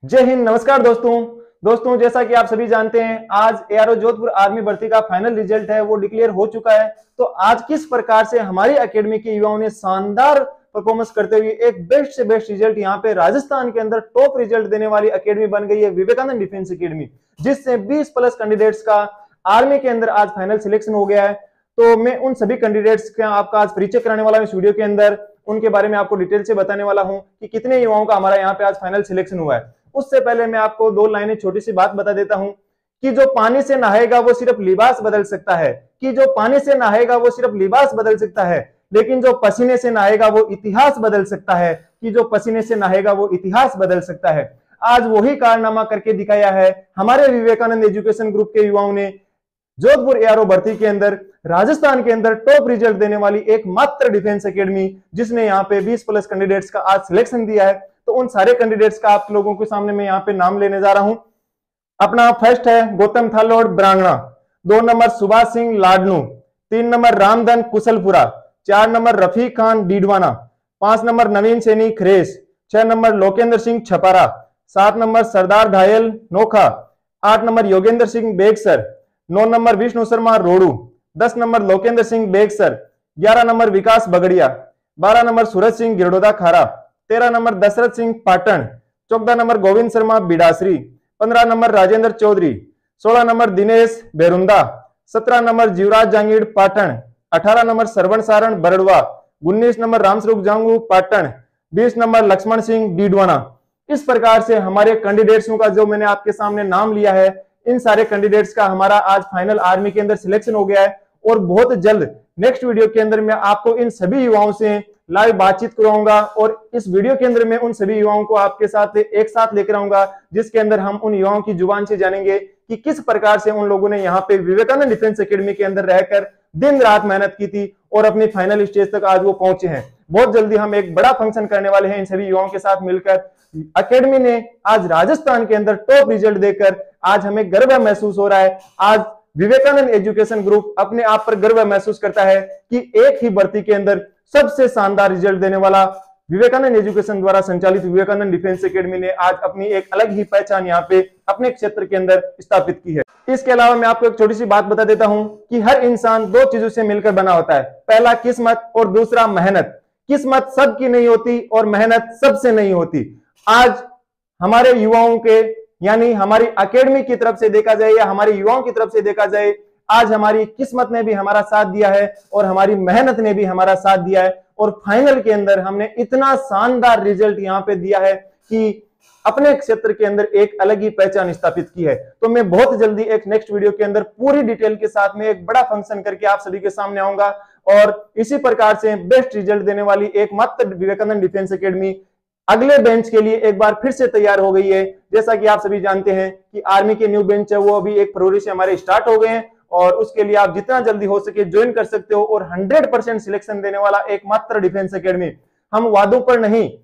जय हिंद। नमस्कार दोस्तों, जैसा कि आप सभी जानते हैं, आज एआरओ जोधपुर आर्मी भर्ती का फाइनल रिजल्ट है वो डिक्लेयर हो चुका है। तो आज किस प्रकार से हमारी एकेडमी के युवाओं ने शानदार परफॉर्मेंस करते हुए एक बेस्ट से बेस्ट रिजल्ट यहाँ पे राजस्थान के अंदर टॉप रिजल्ट देने वाली एकेडमी बन गई है विवेकानंद डिफेंस एकेडमी, जिससे 20+ कैंडिडेट्स का आर्मी के अंदर आज फाइनल सिलेक्शन हो गया है। तो मैं उन सभी कैंडिडेट्स का आपका आज परिचय कराने वाला हूं इस वीडियो के अंदर। उनके बारे में आपको डिटेल से बताने वाला हूं कि कितने युवाओं का हमारा यहाँ पे आज फाइनल सिलेक्शन हुआ है। उससे पहले मैं आपको 2 लाइनें छोटी सी बात बता देता हूं कि जो पानी से नहाएगा वो सिर्फ लिबास बदल सकता है, कि जो पानी से नहाएगा वो सिर्फ लिबास बदल सकता है, लेकिन जो पसीने से नहाएगा वो इतिहास बदल सकता है, कि जो पसीने से नहाएगा वो इतिहास बदल सकता है। आज वही कारनामा करके दिखाया है हमारे विवेकानंद एजुकेशन ग्रुप के युवाओं ने जोधपुर एआरओ भर्ती के अंदर राजस्थान के अंदर टॉप रिजल्ट देने वाली एकमात्र डिफेंस एकेडमी, जिसने यहाँ पे 20+ कैंडिडेट्स का आज सिलेक्शन दिया है। तो उन सारे कैंडिडेट्स का आप लोगों के सामने मैं यहाँ पे नाम लेने जा रहा हूं। अपना फर्स्ट है Gautam Thalod Brangana, 2 number Subhash Singh Ladnu, 3 number Ramdhan Kushalpura, 4 number Rafiq Khan Didwana, 5 number Naveen Saini Khares, 6 number Lokendra Singh Chhapara, 7 number Sardar Ghayal Nokha, 8 number Yogendra Singh Begsar, 9 number Vishnu Sharma Rodu, 10 number Lokendra Singh Begsar, 11 number Vikas Bagdiya, 12 number Suraj Singh Girdoda Khara, 13 number Dashrath Singh Patan, 14 number Govind Sharma बिडासरी, 15 number Rajendra Chaudhary, 16 number Dinesh Berunda, 17 number Jeevraj Jangid Patan, 18 number Sarwan Saran Baradwa, 19 number Ramswaroop Jangu Patan, 20 number Laxman Singh Didwana. इस प्रकार से हमारे कैंडिडेट्सों का जो मैंने आपके सामने नाम लिया है, इन सारे कैंडिडेट्स का हमारा आज फाइनल आर्मी के अंदर सिलेक्शन हो गया है। और बहुत जल्द नेक्स्ट वीडियो के अंदर मैं आपको इन सभी युवाओं से लाइव बातचीत कराऊंगा, और इस वीडियो के अंदर मैं उन सभी युवाओं को आपके साथ एक साथ लेकर आऊंगा, जिसके अंदर हम उन युवाओं की जुबान से जानेंगे कि किस प्रकार से उन लोगों ने यहाँ पे विवेकानंद डिफेंस एकेडमी के अंदर रहकर दिन रात मेहनत की थी और अपनी फाइनल स्टेज तक आज वो पहुंचे हैं। बहुत जल्दी हम एक बड़ा फंक्शन करने वाले हैं इन सभी युवाओं के साथ मिलकर। एकेडमी ने आज राजस्थान के अंदर टॉप रिजल्ट देकर आज हमें गर्व महसूस हो रहा है। आज विवेकानंद एजुकेशन ग्रुप अपने आप पर गर्व महसूस करता है कि एक ही भर्ती के अंदर सबसे शानदार रिजल्ट देने वाला विवेकानंद एजुकेशन द्वारा संचालित विवेकानंद डिफेंस एकेडमी ने आज अपनी एक अलग ही पहचान यहाँ पे अपने क्षेत्र के अंदर स्थापित की है। इसके अलावा मैं आपको एक छोटी सी बात बता देता हूं कि हर इंसान 2 चीजों से मिलकर बना होता है, पहला किस्मत और दूसरा मेहनत। किस्मत सबकी नहीं होती और मेहनत सबसे नहीं होती। आज हमारे युवाओं के यानी हमारी एकेडमी की तरफ से देखा जाए या हमारे युवाओं की तरफ से देखा जाए, आज हमारी किस्मत ने भी हमारा साथ दिया है और हमारी मेहनत ने भी हमारा साथ दिया है, और फाइनल के अंदर हमने इतना शानदार रिजल्ट यहाँ पे दिया है कि अपने क्षेत्र के अंदर एक अलग ही पहचान स्थापित की है। तो मैं बहुत जल्दी एक नेक्स्ट वीडियो के अंदर पूरी डिटेल के साथ में एक बड़ा फंक्शन करके आप सभी के सामने आऊंगा, और इसी प्रकार से बेस्ट रिजल्ट देने वाली एकमात्र विवेकानंद डिफेंस एकेडमी अगले बेंच के लिए एक बार फिर से तैयार हो गई है। जैसा कि आप सभी जानते हैं कि आर्मी के न्यू बेंच है वो अभी 1 फरवरी से हमारे स्टार्ट हो गए हैं, और उसके लिए आप जितना जल्दी हो सके ज्वाइन कर सकते हो। और 100% सिलेक्शन देने वाला एकमात्र डिफेंस एकेडमी। हम वादों पर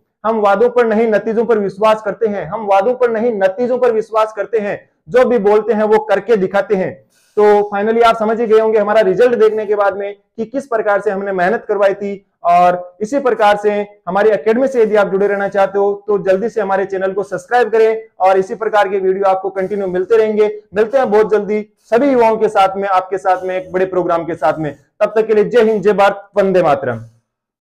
नहीं नतीजों पर विश्वास करते हैं। हम वादों पर नहीं नतीजों पर विश्वास करते हैं। जो भी बोलते हैं वो करके दिखाते हैं। तो फाइनली आप समझ ही गए होंगे हमारा रिजल्ट देखने के बाद में कि किस प्रकार से हमने मेहनत करवाई थी। और इसी प्रकार से हमारी एकेडमी से यदि आप जुड़े रहना चाहते हो तो जल्दी से हमारे चैनल को सब्सक्राइब करें, और इसी प्रकार के वीडियो आपको कंटिन्यू मिलते रहेंगे। मिलते हैं बहुत जल्दी सभी युवाओं के साथ में, आपके साथ में एक बड़े प्रोग्राम के साथ में। तब तक के लिए जय हिंद, जय भारत, वंदे मातरम।